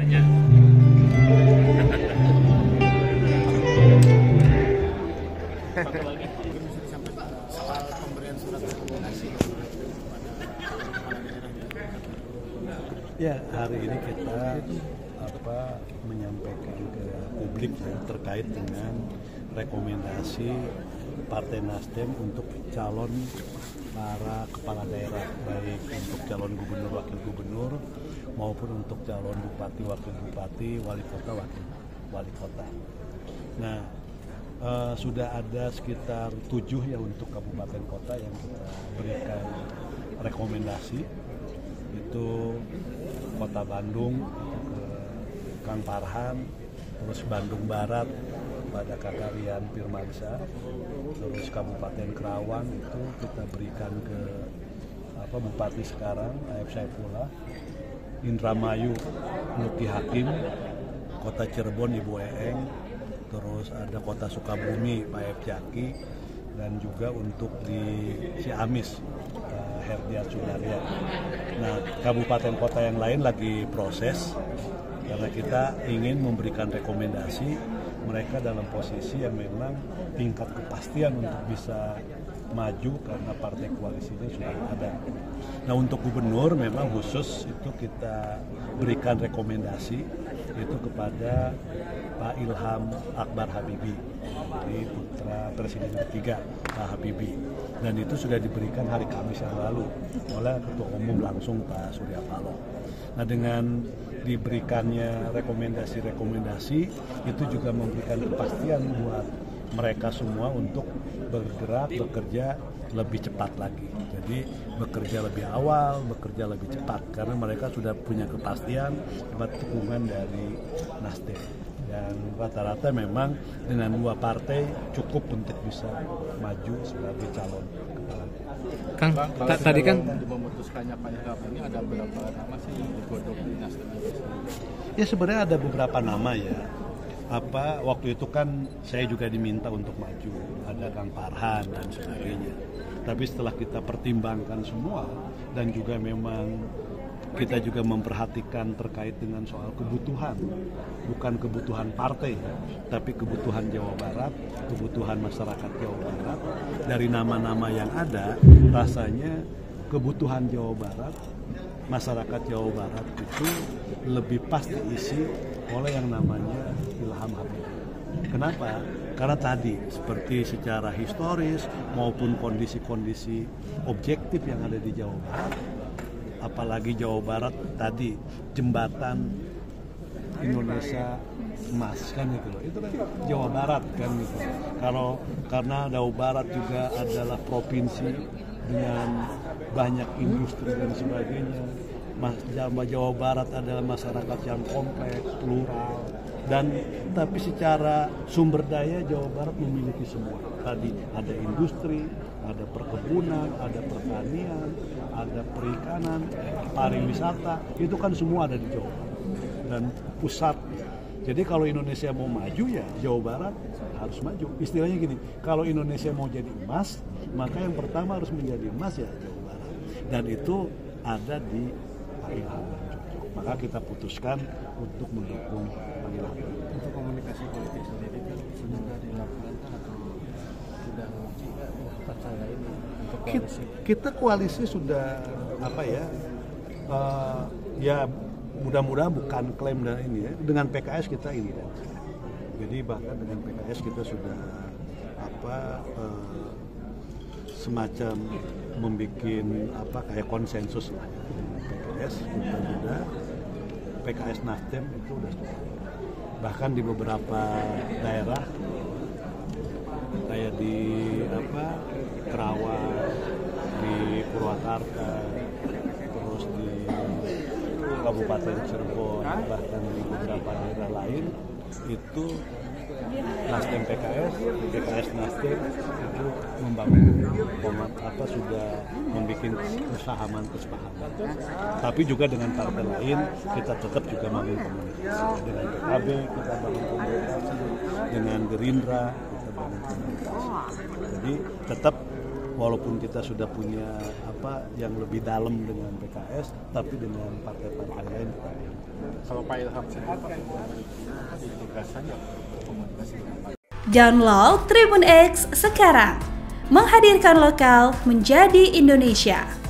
aja. Soal pemberian surat rekomendasi Ya, hari ini kita menyampaikan ke publik ya, terkait dengan rekomendasi Partai Nasdem untuk calon para kepala daerah, baik untuk calon gubernur, wakil gubernur, maupun untuk calon bupati, wakil bupati, wali kota, wakil wali kota. Nah, sudah ada sekitar 7 ya untuk kabupaten kota yang kita berikan rekomendasi. Itu Kota Bandung ke Kang Farhan, terus Bandung Barat pada Kakak Rian Firmansyah, terus Kabupaten Kerawang itu kita berikan ke Bupati sekarang Aep Saifullah, Indramayu Luki Hakim, Kota Cirebon Ibu Eeng, terus ada Kota Sukabumi Pak Aep Jaki, dan juga untuk di Ciamis Herdiat Sunaria. Nah, kabupaten kota yang lain lagi proses karena kita ingin memberikan rekomendasi mereka dalam posisi yang memang tingkat kepastian untuk bisa maju karena partai koalisinya sudah ada. Nah, untuk gubernur memang khusus itu kita berikan rekomendasi itu kepada Pak Ilham Akbar Habibie, jadi putra Presiden ketiga Pak Habibie, dan itu sudah diberikan hari Kamis yang lalu oleh Ketua Umum langsung Pak Surya Paloh. Nah, dengan diberikannya rekomendasi itu juga memberikan kepastian buat mereka semua untuk bergerak, bekerja lebih cepat lagi. Jadi bekerja lebih awal, bekerja lebih cepat karena mereka sudah punya kepastian dapat dukungan dari Nasdem. Dan rata-rata memang dengan 2 partai cukup untuk bisa maju sebagai calon kepala daerah. Kang, tadi kan memutuskannya Pak Ilham ini ada berapa nama sih yang digodok di Nasdem? Ya, sebenarnya ada beberapa nama ya. Waktu itu kan saya juga diminta untuk maju, ada Kang Farhan dan sebagainya. Tapi setelah kita pertimbangkan semua dan juga memang kita juga memperhatikan terkait dengan soal kebutuhan, bukan kebutuhan partai, tapi kebutuhan Jawa Barat, kebutuhan masyarakat Jawa Barat. Dari nama-nama yang ada, rasanya kebutuhan Jawa Barat, masyarakat Jawa Barat itu lebih pas diisi oleh yang namanya Ilham Habibie. Kenapa? Karena tadi seperti secara historis maupun kondisi-kondisi objektif yang ada di Jawa Barat, apalagi Jawa Barat tadi jembatan Indonesia emas kan gitu loh. Itu kan Jawa Barat kan gitu. Karena Jawa Barat juga adalah provinsi dengan banyak industri dan sebagainya. Jawa Barat adalah masyarakat yang kompleks, plural, dan tapi secara sumber daya Jawa Barat memiliki semua. Tadi ada industri, ada perkebunan, ada pertanian, ada perikanan, pariwisata, itu kan semua ada di Jawa Barat dan pusat. Jadi kalau Indonesia mau maju ya Jawa Barat harus maju. Istilahnya gini, kalau Indonesia mau jadi emas, maka yang pertama harus menjadi emas ya Jawa Barat. Dan itu ada di Pak Ilham. Maka kita putuskan untuk mendukung Pak Ilham. Untuk komunikasi politik sendiri kan sudah dilakukan atau sudah percaya ini untuk koalisi? Kita koalisi sudah ya mudah-mudahan bukan klaim dan ini ya. Dengan PKS kita ini kan. Jadi bahkan dengan PKS kita sudah semacam membuat kayak konsensus lah dengan PKS. Mudah-mudahan PKS Nasdem itu sudah setuju. Bahkan di beberapa daerah kayak di Kerawang, di Purwakarta, terus di Kabupaten Cirebon, bahkan di beberapa daerah lain itu Nasdem PKS Nasdem itu membangun sudah membuat kesamaan. Tapi juga dengan partai lain kita tetap juga membangun komunikasi. Dengan PKB kita bangun komunikasi, dengan Gerindra kita bangun komunikasi. Jadi tetap walaupun kita sudah punya apa yang lebih dalam dengan PKS, tapi dengan partai-partai lain kita. Kalau Pak Ilham sehat, ditugaskannya komunikasi. Download Tribun X sekarang, menghadirkan lokal menjadi Indonesia.